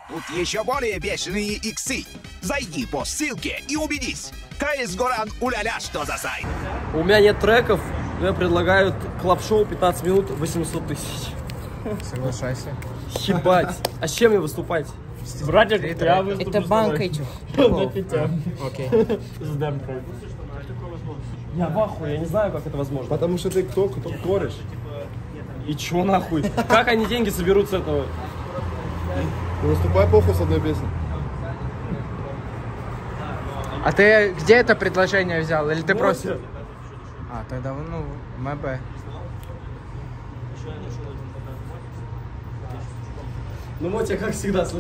Тут еще более бешеные иксы. Зайди по ссылке и убедись. КС Горан уля-ля, что за сайт. У меня нет треков, мне предлагают клаб-шоу 15 минут 800 тысяч. Соглашайся. Ебать. А с чем мне выступать? Братик, я выступлю. Это банк этих. Окей. С демкой. Я в ахуе, я не знаю, как это возможно. Потому что ты кто кореш? И чё нахуй? Как они деньги соберут с этого? Ну, выступай похуй с одной песней. А ты где это предложение взял? Или ты просто... А, тогда, ну, МБ. Ну, Мотя, как всегда,